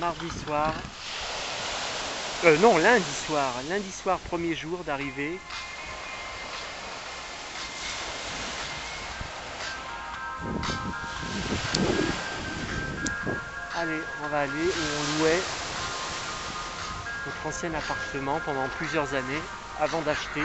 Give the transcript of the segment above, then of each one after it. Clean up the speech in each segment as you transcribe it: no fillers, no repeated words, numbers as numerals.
mardi soir. Non, lundi soir, premier jour d'arrivée. Allez, on va aller où on louait notre ancien appartement pendant plusieurs années avant d'acheter.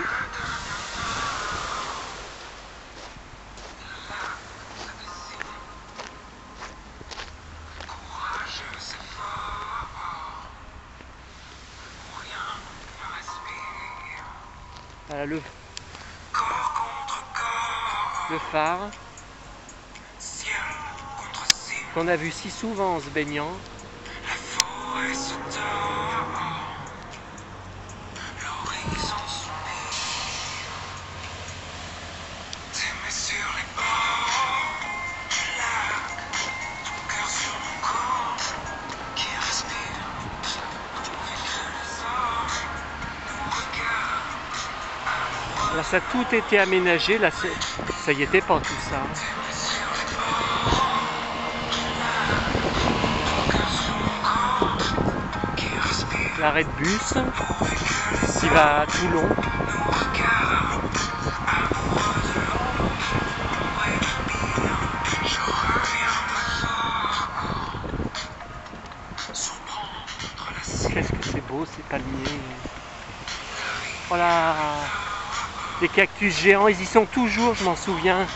Voilà le phare qu'on a vu si souvent en se baignant. Là, ça a tout été aménagé, là ça y était pas tout ça. L'arrêt de bus qui va à Toulon. Qu'est-ce que c'est beau ces palmiers. Voilà. Des cactus géants, ils y sont toujours, je m'en souviens.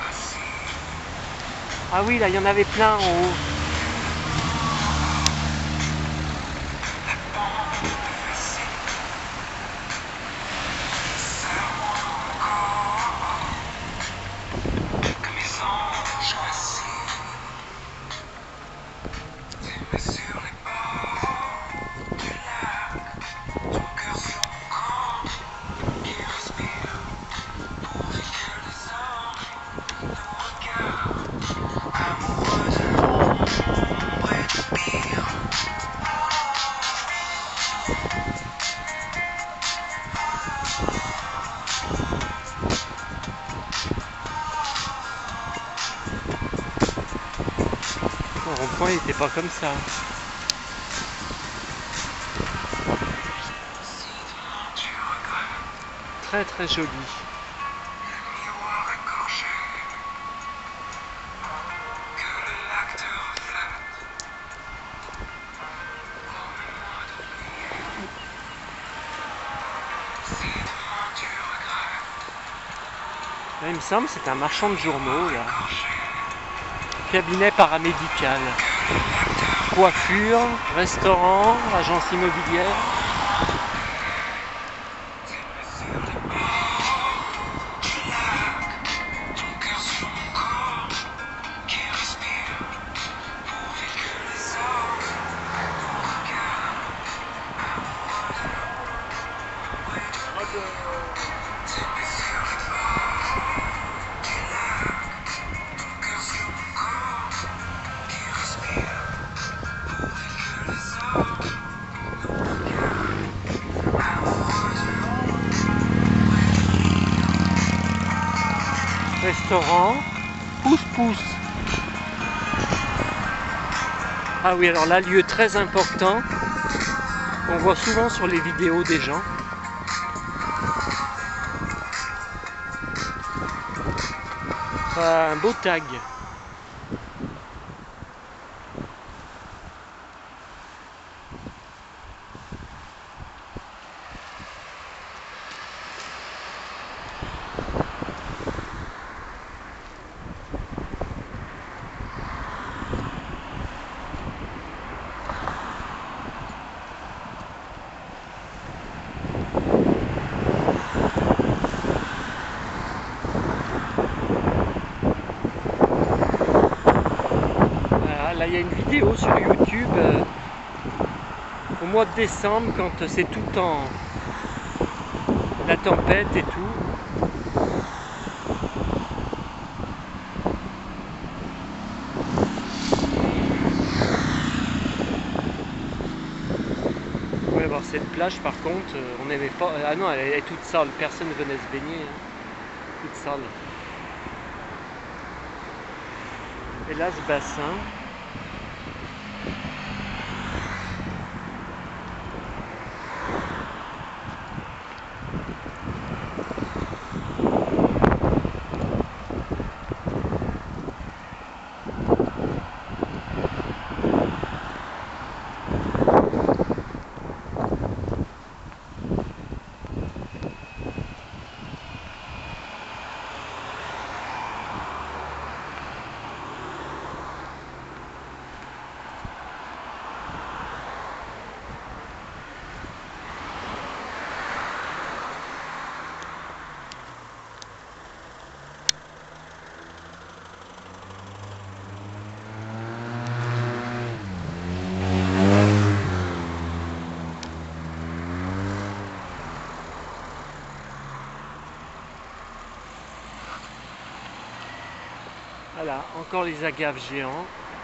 Ah oui, là, il y en avait plein en haut. Le rond-point n'était pas comme ça. Très très joli. Là, il me semble que c'est un marchand de journaux là. Cabinet paramédical, coiffure, restaurant, agence immobilière. Restaurant, pousse-pousse. Ah oui, alors là, lieu très important, on voit souvent sur les vidéos des gens. Un beau tag. Là, il y a une vidéo sur YouTube au mois de décembre quand c'est tout en la tempête et tout. Ouais, alors cette plage par contre, on n'aimait pas. Ah non, elle est toute sale, personne ne venait se baigner. Hein. Toute sale. Et là, ce bassin. Voilà, encore les agaves géants.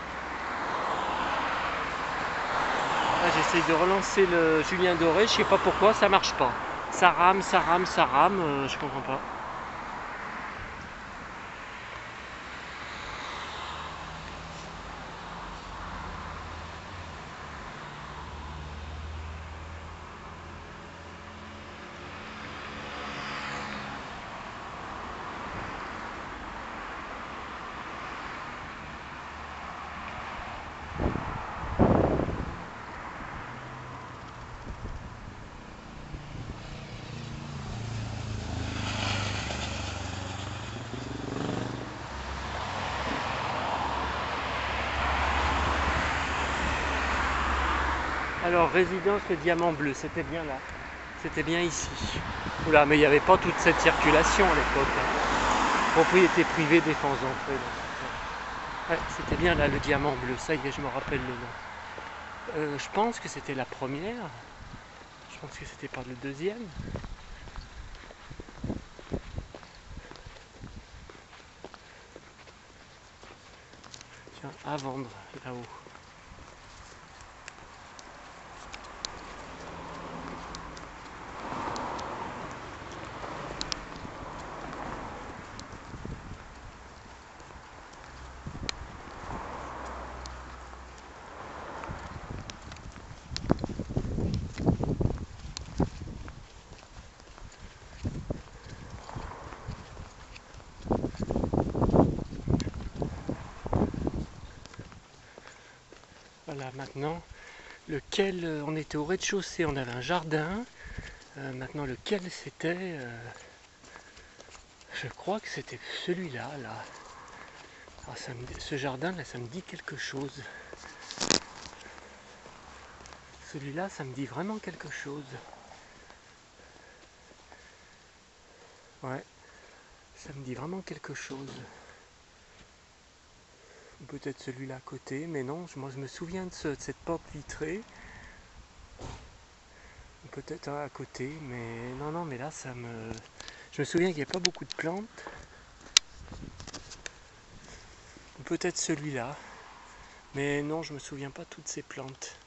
Là, j'essaye de relancer le Julien Doré, je sais pas pourquoi, ça marche pas. Ça rame, ça rame, ça rame, je comprends pas. Alors, résidence le Diamant Bleu, c'était bien là. C'était bien ici. Oula, mais il n'y avait pas toute cette circulation à l'époque. Hein. Propriété privée, défense d'entrée. Ouais, c'était bien là le Diamant Bleu, ça y est, je me rappelle le nom. Je pense que c'était la première. Je pense que c'était pas le deuxième. Tiens, à vendre là-haut. Voilà, maintenant, lequel on était au rez-de-chaussée, on avait un jardin. Maintenant, lequel c'était je crois que c'était celui-là, là. Alors, ce jardin-là, ça me dit quelque chose. Celui-là, ça me dit vraiment quelque chose. Ouais, ça me dit vraiment quelque chose. Peut-être celui-là à côté, mais non, moi je me souviens de cette porte vitrée. Peut-être à côté, mais non, mais là ça me... Je me souviens qu'il n'y a pas beaucoup de plantes. Peut-être celui-là, mais non, je me souviens pas toutes ces plantes.